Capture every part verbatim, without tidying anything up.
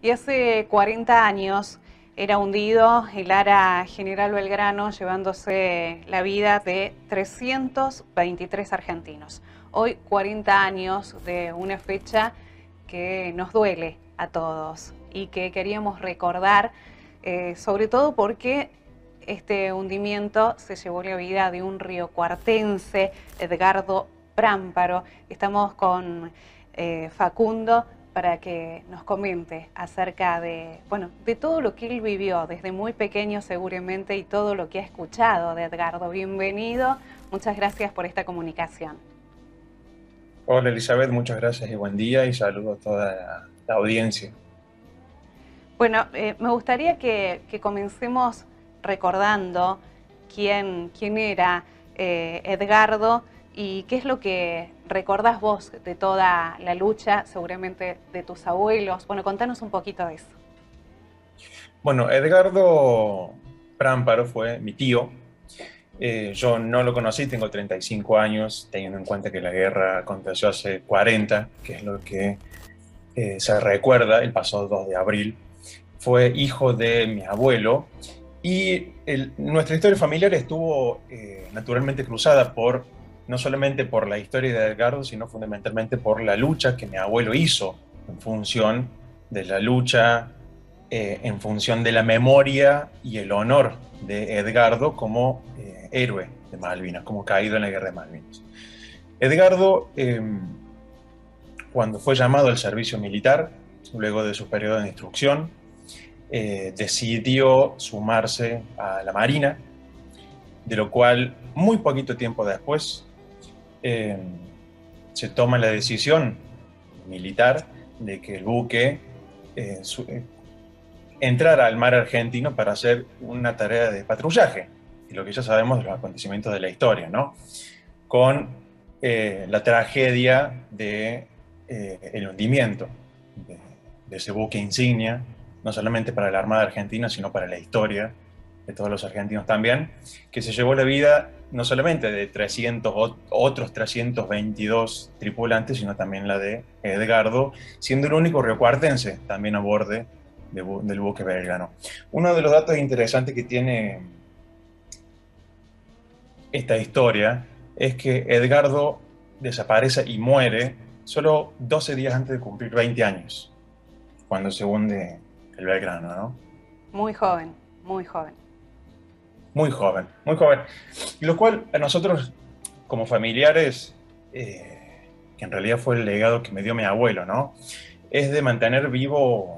Y hace cuarenta años era hundido el ARA General Belgrano, llevándose la vida de trescientos veintitrés argentinos. Hoy, cuarenta años de una fecha que nos duele a todos y que queríamos recordar, eh, sobre todo porque este hundimiento se llevó la vida de un riocuartense, Edgardo Prámparo. Estamos con eh, Facundo para que nos comente acerca de, bueno, de todo lo que él vivió desde muy pequeño seguramente y todo lo que ha escuchado de Edgardo. Bienvenido, muchas gracias por esta comunicación. Hola Elizabeth, muchas gracias y buen día y saludo a toda la, la audiencia. Bueno, eh, me gustaría que, que comencemos recordando quién, quién era eh, Edgardo y qué es lo que recordás vos de toda la lucha, seguramente de tus abuelos. Bueno, contanos un poquito de eso. Bueno, Edgardo Prámparo fue mi tío. Eh, yo no lo conocí, tengo treinta y cinco años, teniendo en cuenta que la guerra aconteció hace cuarenta, que es lo que eh, se recuerda, el pasado dos de abril. Fue hijo de mi abuelo y el, nuestra historia familiar estuvo eh, naturalmente cruzada por, no solamente por la historia de Edgardo, sino fundamentalmente por la lucha que mi abuelo hizo en función de la lucha, eh, en función de la memoria y el honor de Edgardo como eh, héroe de Malvinas, como caído en la guerra de Malvinas. Edgardo, eh, cuando fue llamado al servicio militar, luego de su periodo de instrucción, eh, decidió sumarse a la Marina, de lo cual muy poquito tiempo después eh, se toma la decisión militar de que el buque eh, su, eh, entrara al mar argentino para hacer una tarea de patrullaje, y lo que ya sabemos de los acontecimientos de la historia, ¿no? Con eh, la tragedia de eh, el hundimiento de, de ese buque insignia, no solamente para la Armada Argentina, sino para la historia de todos los argentinos también, que se llevó la vida no solamente de trescientos, otros trescientos veintidós tripulantes, sino también la de Edgardo, siendo el único riocuartense también a bordo de, del buque Belgrano. Uno de los datos interesantes que tiene esta historia es que Edgardo desaparece y muere solo doce días antes de cumplir veinte años, cuando se hunde el Belgrano, ¿no? Muy joven, muy joven. Muy joven, muy joven. Y lo cual a nosotros, como familiares, eh, que en realidad fue el legado que me dio mi abuelo, ¿no? Es de mantener vivo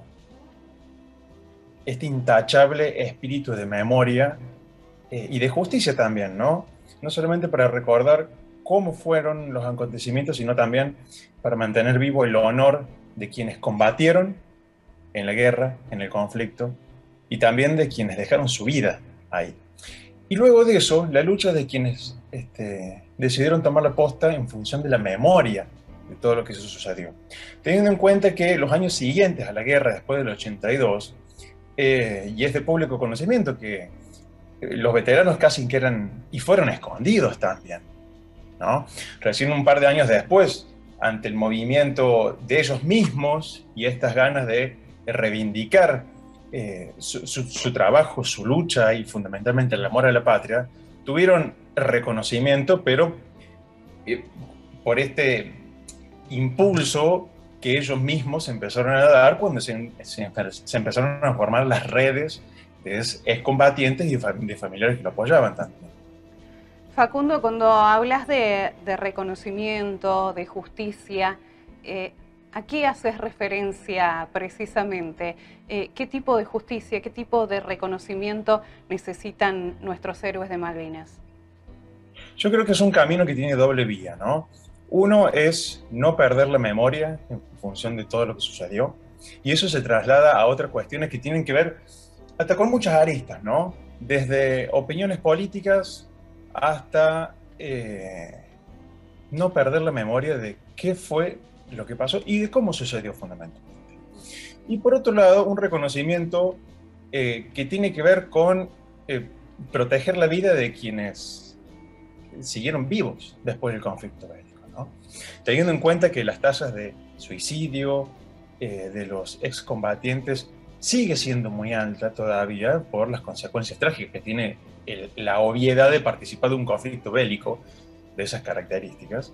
este intachable espíritu de memoria eh, y de justicia también, ¿no? No solamente para recordar cómo fueron los acontecimientos, sino también para mantener vivo el honor de quienes combatieron en la guerra, en el conflicto, y también de quienes dejaron su vida ahí. Y luego de eso, la lucha de quienes este, decidieron tomar la posta en función de la memoria de todo lo que sucedió. Teniendo en cuenta que los años siguientes a la guerra, después del ochenta y dos, eh, y es de público conocimiento que eh, los veteranos casi que eran, y fueron escondidos también, ¿no? Recién un par de años después, ante el movimiento de ellos mismos y estas ganas de reivindicar eh, su, su, su trabajo, su lucha y fundamentalmente el amor a la patria, tuvieron reconocimiento, pero eh, por este impulso que ellos mismos empezaron a dar cuando se, se, se empezaron a formar las redes de excombatientes y de familiares que lo apoyaban también. Facundo, cuando hablas de, de reconocimiento, de justicia, eh, ¿a qué haces referencia precisamente? Eh, ¿Qué tipo de justicia, qué tipo de reconocimiento necesitan nuestros héroes de Malvinas? Yo creo que es un camino que tiene doble vía, ¿no? Uno es no perder la memoria en función de todo lo que sucedió, y eso se traslada a otras cuestiones que tienen que ver hasta con muchas aristas, ¿no? Desde opiniones políticas hasta eh, no perder la memoria de qué fue lo que pasó y de cómo sucedió fundamentalmente. Y por otro lado, un reconocimiento eh, que tiene que ver con eh, proteger la vida de quienes siguieron vivos después del conflicto bélico, ¿no? Teniendo en cuenta que las tasas de suicidio, eh, de los excombatientes sigue siendo muy alta todavía por las consecuencias trágicas que tiene el, la obviedad de participar de un conflicto bélico de esas características.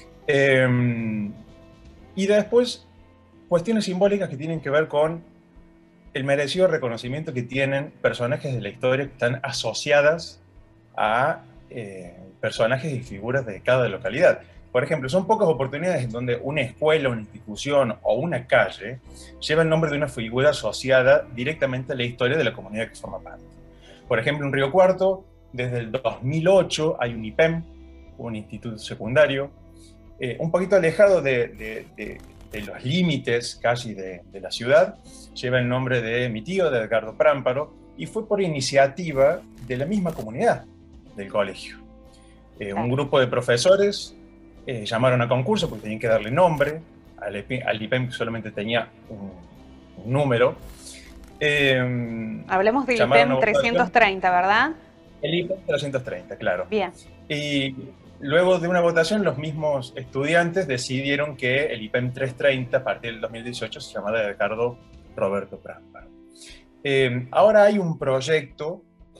Eh, y después, cuestiones simbólicas que tienen que ver con el merecido reconocimiento que tienen personajes de la historia que están asociadas a eh, personajes y figuras de cada localidad. Por ejemplo, son pocas oportunidades en donde una escuela, una institución o una calle lleva el nombre de una figura asociada directamente a la historia de la comunidad que forma parte. Por ejemplo, en Río Cuarto, desde el dos mil ocho hay un I P E M, un instituto secundario, eh, un poquito alejado de, de, de, de los límites casi de, de la ciudad, lleva el nombre de mi tío, de Edgardo Prámparo, y fue por iniciativa de la misma comunidad del colegio. Eh, un grupo de profesores eh, llamaron a concurso porque tenían que darle nombre al, al I P E M, que solamente tenía un, un número. Eh, Hablemos del I P E M trescientos treinta, ¿verdad? El I P E M trescientos treinta, claro. Bien. Y luego de una votación, los mismos estudiantes decidieron que el I P E M trescientos treinta, a partir del dos mil dieciocho, se llamara Edgardo Roberto Prámparo. Eh, ahora hay un proyecto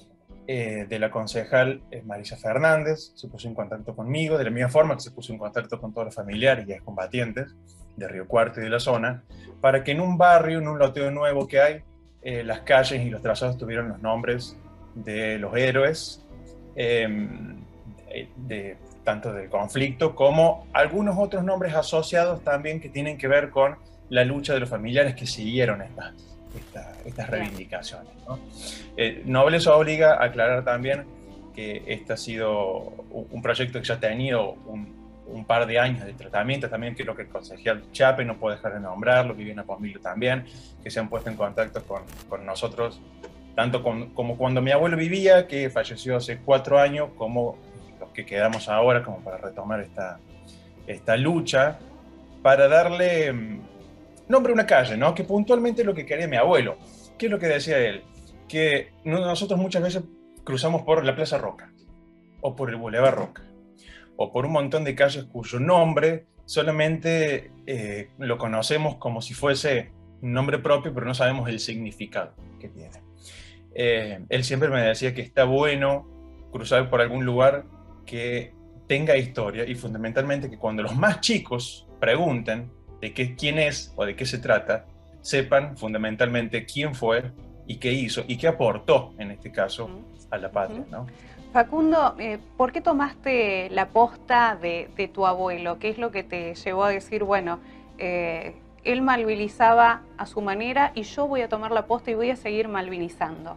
eh, de la concejal eh, Marisa Fernández, se puso en contacto conmigo, de la misma forma que se puso en contacto con todos los familiares y excombatientes de Río Cuarto y de la zona, para que en un barrio, en un loteo nuevo que hay, eh, las calles y los trazados tuvieran los nombres de los héroes, eh, de, de, tanto del conflicto como algunos otros nombres asociados también que tienen que ver con la lucha de los familiares que siguieron estas Esta, estas reivindicaciones, ¿no? Eh, Nobles obliga a aclarar también que este ha sido un proyecto que ya ha tenido un, un par de años de tratamiento, también creo que el concejal Chape no puede dejar de nombrarlo, Viviana Pomilo también, que se han puesto en contacto con, con nosotros, tanto con, como cuando mi abuelo vivía, que falleció hace cuatro años, como los que quedamos ahora, como para retomar esta, esta lucha, para darle nombre a una calle, ¿no? Que puntualmente es lo que quería mi abuelo. ¿Qué es lo que decía él? Que nosotros muchas veces cruzamos por la Plaza Roca, o por el Boulevard Roca, o por un montón de calles cuyo nombre solamente eh, lo conocemos como si fuese un nombre propio, pero no sabemos el significado que tiene. Eh, él siempre me decía que está bueno cruzar por algún lugar que tenga historia, y fundamentalmente que cuando los más chicos pregunten de qué, quién es o de qué se trata, sepan fundamentalmente quién fue y qué hizo y qué aportó, en este caso, a la patria, ¿no? Facundo, eh, ¿por qué tomaste la posta de, de tu abuelo? ¿Qué es lo que te llevó a decir, bueno, eh, él malvinizaba a su manera y yo voy a tomar la posta y voy a seguir malvinizando?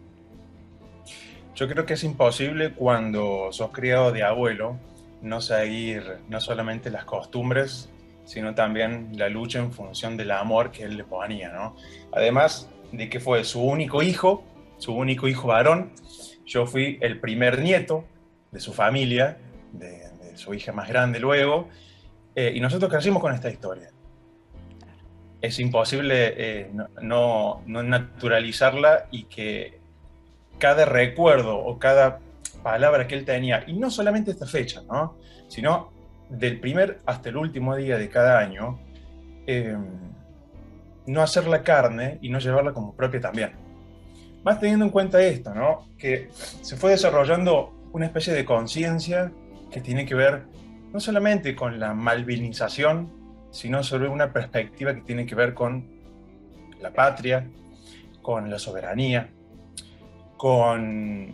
Yo creo que es imposible cuando sos criado de abuelo no seguir no solamente las costumbres, sino también la lucha en función del amor que él le ponía, ¿no? Además de que fue su único hijo, su único hijo varón, yo fui el primer nieto de su familia, de, de su hija más grande luego, eh, y nosotros crecimos con esta historia. Es imposible eh, no, no, no naturalizarla, y que cada recuerdo o cada palabra que él tenía, y no solamente esta fecha, ¿no? Sino del primer hasta el último día de cada año, eh, no hacerla carne y no llevarla como propia también. Más teniendo en cuenta esto, ¿no? Que se fue desarrollando una especie de conciencia que tiene que ver no solamente con la malvinización, sino sobre una perspectiva que tiene que ver con la patria, con la soberanía, con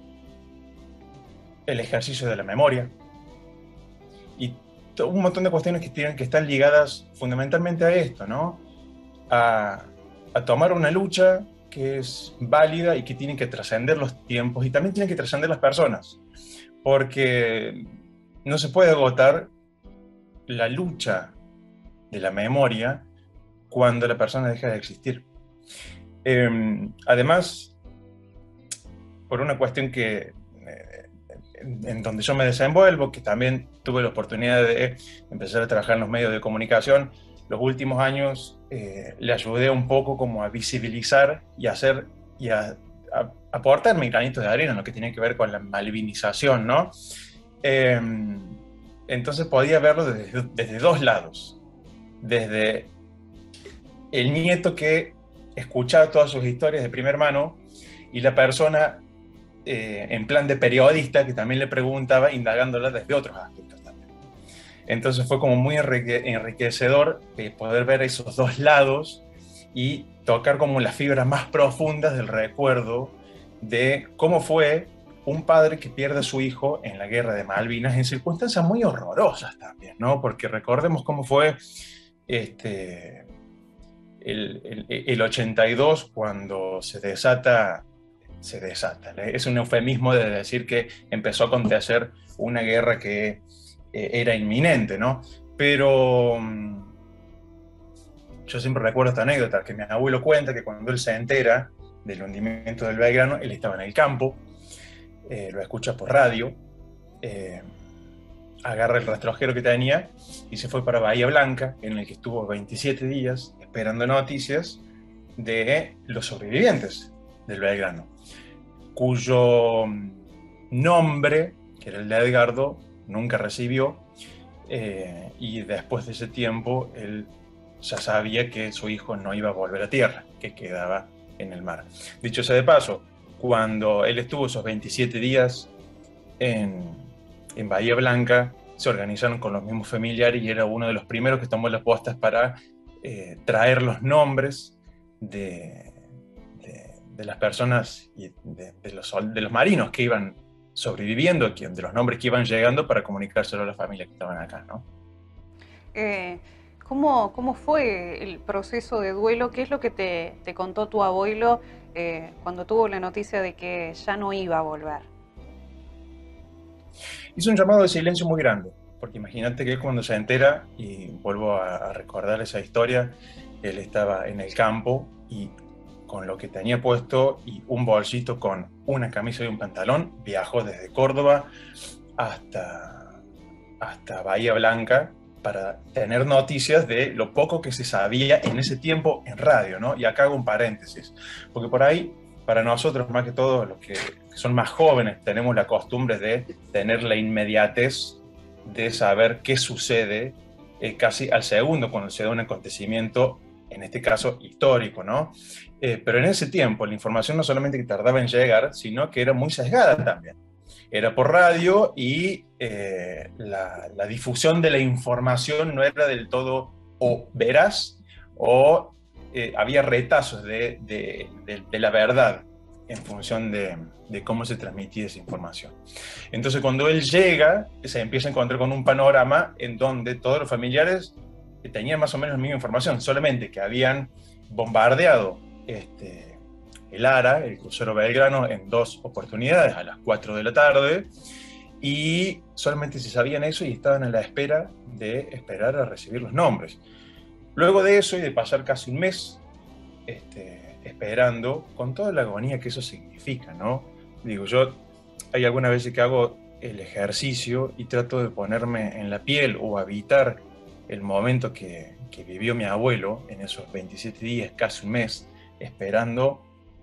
el ejercicio de la memoria, y un montón de cuestiones que, tienen, que están ligadas fundamentalmente a esto, ¿no? A, a tomar una lucha que es válida y que tiene que trascender los tiempos, y también tiene que trascender las personas, porque no se puede agotar la lucha de la memoria cuando la persona deja de existir. Eh, además, por una cuestión que en donde yo me desenvuelvo, que también tuve la oportunidad de empezar a trabajar en los medios de comunicación, los últimos años eh, le ayudé un poco como a visibilizar y hacer y a, a aportar mi granito de arena en lo que tiene que ver con la malvinización, ¿no? Eh, entonces podía verlo desde, desde dos lados, desde el nieto que escuchaba todas sus historias de primera mano y la persona eh, en plan de periodista que también le preguntaba, indagándola desde otros aspectos también. Entonces fue como muy enriquecedor eh, poder ver esos dos lados y tocar como las fibras más profundas del recuerdo de cómo fue un padre que pierde a su hijo en la guerra de Malvinas en circunstancias muy horrorosas también, ¿no? Porque recordemos cómo fue este, el, el, el ochenta y dos cuando se desata, se desata, es un eufemismo de decir que empezó a acontecer una guerra que eh, era inminente, ¿no? Pero yo siempre recuerdo esta anécdota que mi abuelo cuenta, que cuando él se entera del hundimiento del Belgrano, él estaba en el campo, eh, lo escucha por radio, eh, agarra el rastrojero que tenía y se fue para Bahía Blanca, en el que estuvo veintisiete días esperando noticias de los sobrevivientes del Belgrano, cuyo nombre, que era el de Edgardo, nunca recibió, eh, y después de ese tiempo él ya sabía que su hijo no iba a volver a tierra, que quedaba en el mar. Dicho sea de paso, cuando él estuvo esos veintisiete días en, en Bahía Blanca, se organizaron con los mismos familiares y era uno de los primeros que tomó las postas para eh, traer los nombres de, de, de las personas y de, de, los, de los marinos que iban sobreviviendo, de los nombres que iban llegando para comunicárselo a las familias que estaban acá, ¿no? Eh... ¿Cómo, ¿Cómo fue el proceso de duelo? ¿Qué es lo que te, te contó tu abuelo eh, cuando tuvo la noticia de que ya no iba a volver? Hizo un llamado de silencio muy grande, porque imagínate que él cuando se entera, y vuelvo a, a recordar esa historia, él estaba en el campo y con lo que tenía puesto y un bolsito con una camisa y un pantalón, viajó desde Córdoba hasta, hasta Bahía Blanca, para tener noticias de lo poco que se sabía en ese tiempo en radio, ¿no? Y acá hago un paréntesis, porque por ahí, para nosotros, más que todo los que son más jóvenes, tenemos la costumbre de tener la inmediatez de saber qué sucede eh, casi al segundo cuando se da un acontecimiento, en este caso histórico, ¿no? Eh, pero en ese tiempo la información no solamente que tardaba en llegar, sino que era muy sesgada también. Era por radio y eh, la, la difusión de la información no era del todo o veraz o eh, había retazos de, de, de, de la verdad en función de, de cómo se transmitía esa información. Entonces cuando él llega, se empieza a encontrar con un panorama en donde todos los familiares tenían más o menos la misma información, solamente que habían bombardeado este, el ARA, el crucero Belgrano, en dos oportunidades, a las cuatro de la tarde, y solamente se sabían eso y estaban a la espera de esperar a recibir los nombres. Luego de eso y de pasar casi un mes este, esperando, con toda la agonía que eso significa, ¿no? Digo, yo hay algunas veces que hago el ejercicio y trato de ponerme en la piel o habitar el momento que, que vivió mi abuelo en esos veintisiete días, casi un mes, esperando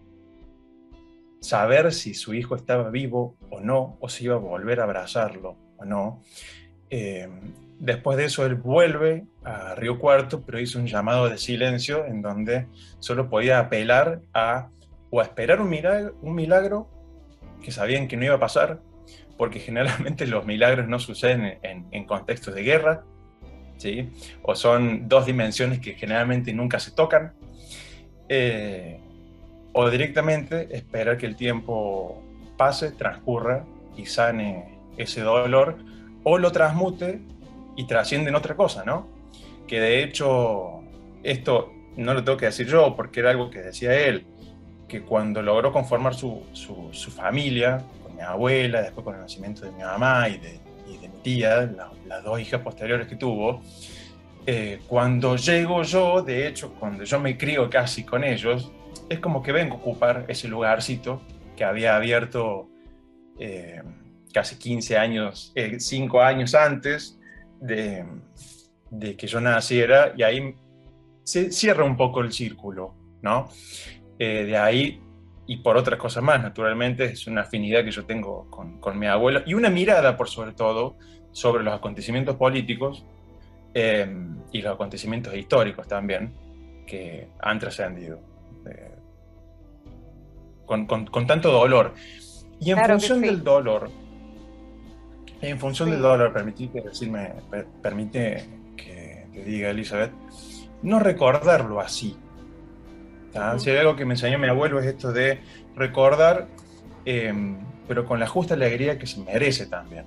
saber si su hijo estaba vivo o no, o si iba a volver a abrazarlo o no. Eh, después de eso él vuelve a Río Cuarto, pero hizo un llamado de silencio en donde solo podía apelar a o a esperar un milagro, un milagro que sabían que no iba a pasar, porque generalmente los milagros no suceden en, en contextos de guerra, ¿sí? O son dos dimensiones que generalmente nunca se tocan, eh, o directamente esperar que el tiempo pase, transcurra y sane ese dolor, o lo transmute y trasciende en otra cosa, ¿no? Que de hecho, esto no lo tengo que decir yo, porque era algo que decía él, que cuando logró conformar su, su, su familia, con mi abuela, después con el nacimiento de mi mamá y de, y de mi tía, la, las dos hijas posteriores que tuvo, eh, cuando llego yo, de hecho, cuando yo me crío casi con ellos, es como que vengo a ocupar ese lugarcito que había abierto eh, casi quince años, eh, cinco años antes de, de que yo naciera, y ahí se cierra un poco el círculo, ¿no? Eh, de ahí, y por otras cosas más, naturalmente, es una afinidad que yo tengo con, con mi abuelo, y una mirada, por sobre todo, sobre los acontecimientos políticos eh, y los acontecimientos históricos también, que han trascendido, eh, con, con, con tanto dolor. Y en Claro que función sí. del dolor, en función del Sí. dolor, permití que decirme, per- permite que te diga, Elizabeth, no recordarlo así. ¿Tá? Ujú. Si hay algo que me enseñó mi abuelo es esto de recordar, eh, pero con la justa alegría que se merece también.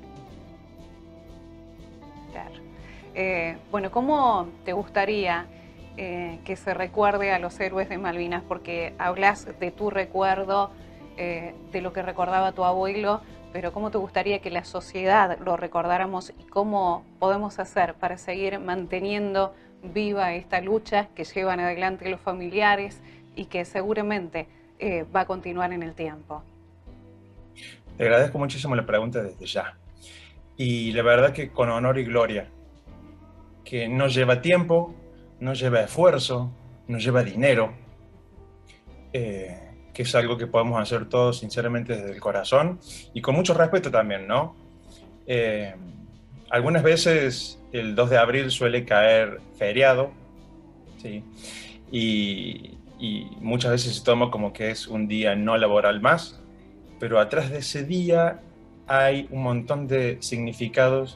Claro. Eh, bueno, ¿cómo te gustaría eh, que se recuerde a los héroes de Malvinas? Porque hablas de tu recuerdo, eh, de lo que recordaba tu abuelo, pero ¿cómo te gustaría que la sociedad lo recordáramos y cómo podemos hacer para seguir manteniendo viva esta lucha que llevan adelante los familiares y que seguramente eh, va a continuar en el tiempo? Te agradezco muchísimo la pregunta desde ya. Y la verdad que con honor y gloria, que no lleva tiempo, no lleva esfuerzo, no lleva dinero, eh, que es algo que podemos hacer todos sinceramente desde el corazón y con mucho respeto también, ¿no? Eh, Algunas veces el dos de abril suele caer feriado, ¿sí? Y, y muchas veces se toma como que es un día no laboral más, pero atrás de ese día hay un montón de significados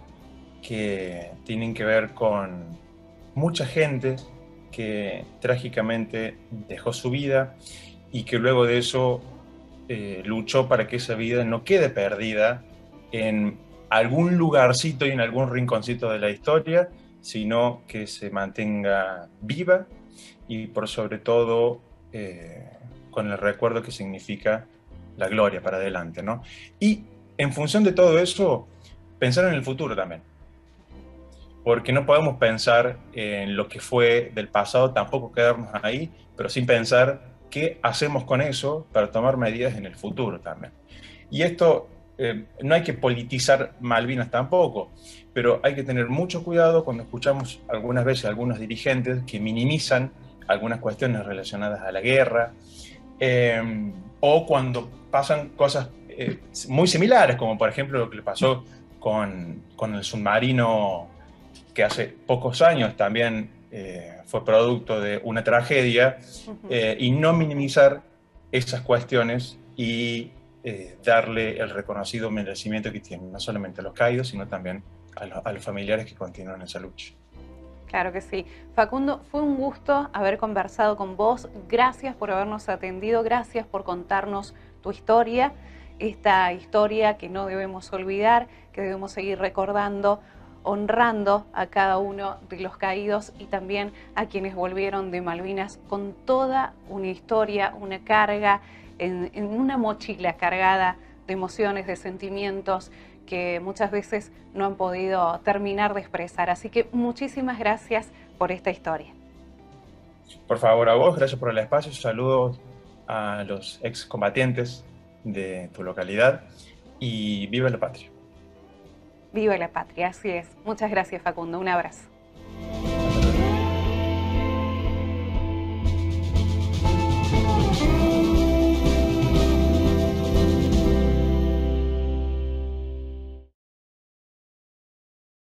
que tienen que ver con mucha gente que trágicamente dejó su vida y que luego de eso eh, luchó para que esa vida no quede perdida en algún lugarcito y en algún rinconcito de la historia, sino que se mantenga viva y por sobre todo eh, con el recuerdo que significa la gloria para adelante, ¿no? Y en función de todo eso, pensar en el futuro también, porque no podemos pensar en lo que fue del pasado, tampoco quedarnos ahí, pero sin pensar qué hacemos con eso para tomar medidas en el futuro también. Y esto, eh, no hay que politizar Malvinas tampoco, pero hay que tener mucho cuidado cuando escuchamos algunas veces a algunos dirigentes que minimizan algunas cuestiones relacionadas a la guerra, eh, o cuando pasan cosas eh, muy similares, como por ejemplo lo que le pasó con, con el submarino que hace pocos años también eh, fue producto de una tragedia, Ujú. eh, y no minimizar esas cuestiones y eh, darle el reconocido merecimiento que tienen, no solamente a los caídos, sino también a, lo, a los familiares que continúan esa lucha. Claro que sí. Facundo, fue un gusto haber conversado con vos. Gracias por habernos atendido, gracias por contarnos tu historia, esta historia que no debemos olvidar, que debemos seguir recordando, honrando a cada uno de los caídos y también a quienes volvieron de Malvinas con toda una historia, una carga, en, en una mochila cargada de emociones, de sentimientos que muchas veces no han podido terminar de expresar. Así que muchísimas gracias por esta historia. Por favor, a vos, gracias por el espacio, saludos a los excombatientes de tu localidad y viva la patria. Viva la patria, así es. Muchas gracias, Facundo. Un abrazo.